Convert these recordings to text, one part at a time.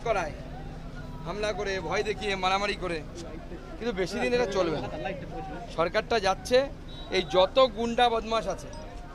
করায়, হামলা করে, ভয় দেখিয়ে, মারামারি করে, কিন্তু বেশি দিন এটা চলবে না। সরকারটা যাচ্ছে, এই যত গুন্ডা বদমাশ আছে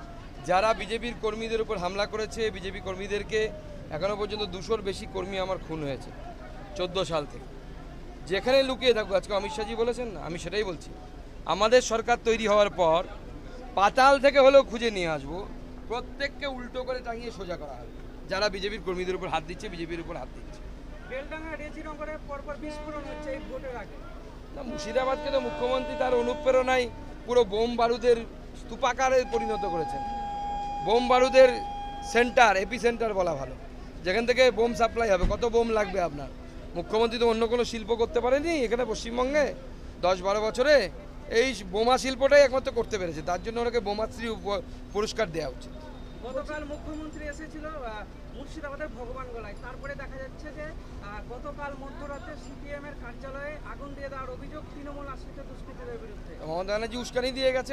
যারা বিজেপির কর্মীদের উপর হামলা করেছে, বিজেপি কর্মীদেরকে এখনও পর্যন্ত 200-র বেশি কর্মী আমার খুন হয়েছে 14 সাল থেকে। যেখানে লুকিয়ে থাকুক, আজকে অমিত শাহজি বলেছেন না, আমি সেটাই বলছি, আমাদের সরকার তৈরি হওয়ার পর পাতাল থেকে হলেও খুঁজে নিয়ে আসবো, প্রত্যেককে উল্টো করে টাঙিয়ে সোজা করা হবে যারা বিজেপির কর্মীদের উপর হাত দিচ্ছে, বিজেপির উপর হাত দিচ্ছে। বেলডাঙ্গা রেজিনগরে পরপর বিস্ফোরণ হচ্ছে এই ভোটের আগে। না, মুর্শিদাবাদকে তো মুখ্যমন্ত্রী তার অনুপ্রেরণায় পুরো বোম বারুদের স্তূপাকারে পরিণত করেছেন। বোম বারুদের সেন্টার, এপি সেন্টার বলা ভালো, যেখান থেকে বোম সাপ্লাই হবে। কত বোম লাগবে আপনার? মুখ্যমন্ত্রী তো অন্য কোনো শিল্প করতে পারেনি এখানে পশ্চিমবঙ্গে 10-12 বছরে। এই বোমা শিল্পটাই একমাত্র করতে পেরেছে, তার জন্য ওনাকে বোমাশ্রী পুরস্কার দেওয়া উচিত। গতকাল মুখ্যমন্ত্রী এসেছিল মুর্শিদাবাদের ভগবানগোলায়, তারপরে দেখা যাচ্ছে যে গতকাল মধ্যরাতে সিপিএম এর কার্যালয়ে আগুন দিয়ে দেওয়ার অভিযোগ তৃণমূল আশ্রিত দুষ্কৃতীদের বিরুদ্ধে। মমতা ব্যানার্জি উস্কানি দিয়ে গেছে,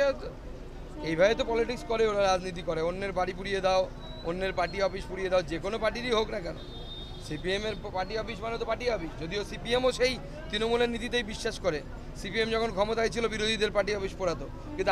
এইভাবে তো পলিটিক্স করে ওরা, রাজনীতি করে। অন্যের বাড়ি পুড়িয়ে দাও, অন্যের পার্টি অফিস পুড়িয়ে দাও, যে কোনো পার্টিরই হোক না কেন। সিপিএমের পার্টি অফিস মানে তো পার্টি অফিস, যদিও সিপিএমও সেই তৃণমূলের নীতিতেই বিশ্বাস করে। সিপিএম যখন ক্ষমতায় ছিল বিরোধীদের পার্টি অফিস পোড়াতো, কিন্তু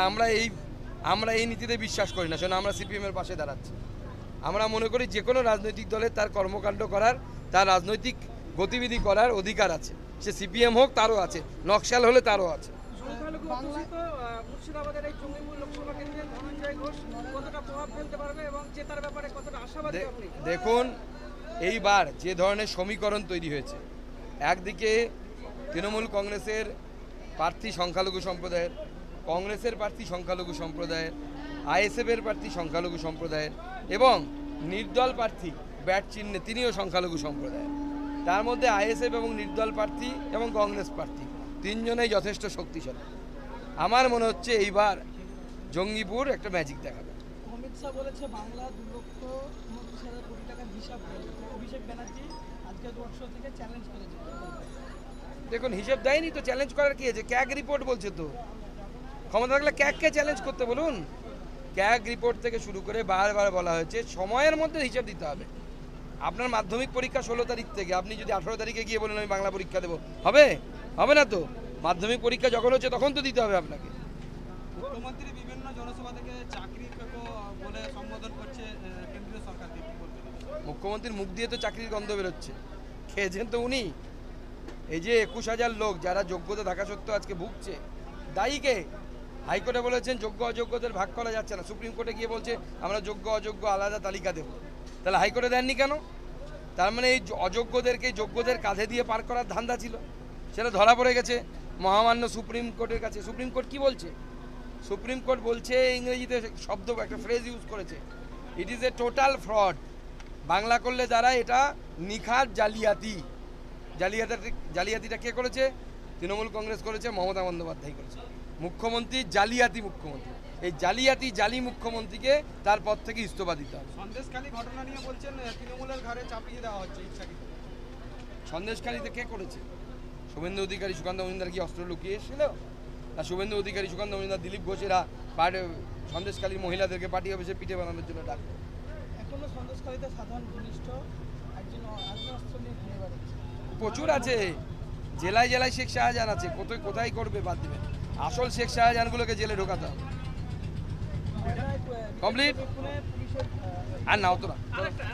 আমরা এই নীতিতে বিশ্বাস করি না, শোনো আমরা সিপিএমের পাশে দাঁড়াচ্ছি। আমরা মনে করি যে কোনো রাজনৈতিক দলের তার কর্মকাণ্ড করার, তার রাজনৈতিক গতিবিধি করার অধিকার আছে। সে সিপিএম হোক, তারও আছে, নকশাল হলে তারও আছে। সংখ্যালঘু অধ্যুষিত মুর্শিদাবাদের এই জঙ্গিপুর লোকসভা কেন্দ্রে ধনঞ্জয় ঘোষ কতটা প্রভাব ফেলতে পারবে এবং জেতার ব্যাপারে কতটা আশাবাদী আপনি? দেখুন, এইবার যে ধরনের সমীকরণ তৈরি হয়েছে, একদিকে তৃণমূল কংগ্রেসের প্রার্থী সংখ্যালঘু সম্প্রদায়ের, কংগ্রেসের প্রার্থী সংখ্যালঘু সম্প্রদায়ের, আইএসএফের প্রার্থী সংখ্যালঘু সম্প্রদায়ের, এবং নির্দল প্রার্থী ব্যাট চিহ্নে তিনিও সংখ্যালঘু সম্প্রদায়ের। তার মধ্যে আইএসএফ এবং নির্দল প্রার্থী এবং কংগ্রেস প্রার্থী তিনজনেই যথেষ্ট শক্তিশালী। আমার মনে হচ্ছে এইবার জঙ্গিপুর একটা ম্যাজিক দেখাবে। অমিত শাহ বলেছে বাংলা 2,29,000 কোটি টাকার হিসাব দেয়। অভিষেক ব্যানার্জি আজকে রোড থেকে চ্যালেঞ্জ করেছে। দেখুন, হিসেব দেয়নি তো চ্যালেঞ্জ করার কি আছে? ক্যাগ রিপোর্ট বলছে তো, ক্ষমতা থাকলে ক্যাগকে চ্যালেঞ্জ করতে বলুন। ক্যাগ রিপোর্ট থেকে শুরু করে বারবার বলা হয়েছে সময়ের মধ্যে হিসাব দিতে হবে। আপনার মাধ্যমিক পরীক্ষা 16 তারিখ থেকে, আপনি যদি 18 তারিখে গিয়ে বলেন আমি বাংলা পরীক্ষা দেবো, হবে? হবে না তো। মাধ্যমিক পরীক্ষা যখন হচ্ছে তখন তো দিতে হবে আপনাকে। মুখ্যমন্ত্রী বিভিন্ন জনসভা থেকে চাকরি বলে সম্বোধন করছে কেন্দ্রীয় সরকারকে, কি বলবেন? মুখ্যমন্ত্রীর মুখ দিয়ে তো চাকরির গন্ধ বেরোচ্ছে, খেয়েছেন তো উনি। এই যে 21,000 লোক যারা যোগ্যতা থাকা সত্ত্বেও আজকে ভুগছে, দায়ী কে? হাইকোর্টে বলেছেন যোগ্য অযোগ্যদের ভাগ করা যাচ্ছে না, সুপ্রিম কোর্টে গিয়ে বলছে আমরা যোগ্য অযোগ্য আলাদা তালিকা দেব। তাহলে হাইকোর্টে দেননি কেন? তার মানে এই অযোগ্যদেরকে যোগ্যদের কাঁধে দিয়ে পার করার ধান্দা ছিল, সেটা ধরা পড়ে গেছে মহামান্য সুপ্রিম কোর্টের কাছে। সুপ্রিম কোর্ট কি বলছে? সুপ্রিম কোর্ট বলছে, ইংরেজিতে শব্দ একটা ফ্রেজ ইউজ করেছে, it is a total fraud. Bangla করলে যারা এটা নিখাত জালিয়াতি। জালিয়াতিটা কে করেছে? তৃণমূল কংগ্রেস করেছে, মমতা বন্দ্যোপাধ্যায় করেছে। মুখ্যমন্ত্রী জালিয়াতি মুখ্যমন্ত্রী। এই জালিয়াতি জালি মুখ্যমন্ত্রীকে তার পদ থেকে ইস্তফা দিতে হবে। সন্দেশখালী ঘটনা নিয়ে বলছেন তৃণমূলের ঘাড়ে চাপিয়ে দেওয়া হচ্ছে ইচ্ছাকৃত। সন্দেশখালীতে কে করেছে? শুভেন্দু অধিকারী, সুকান্ত মজুমদার কি অস্ত্র লুকিয়ে এসেছিল? না শুভেন্দু অধিকারী, সুকান্ত মজুমদার, দিলীপ ঘোষেরা সন্দেশখালীর মহিলাদেরকে পার্টি অফিসে পিঠে বানানোর জন্য ডাকতো? এখনো সন্দেশকারীতে সাধারণ ঘনিষ্ঠ একজন আগ্নেয়াস্ত্র নিয়ে ঘুরে বেড়াচ্ছে। প্রচুর আছে, জেলায় জেলায় শেখ শাহজাহান আছে, কোথায় করবে বাদ দিবেন? আসল শেখ শাহজাহানগুলোকে জেলে ঢোকাতে হবে। কমপ্লিট? আর নাও তো না।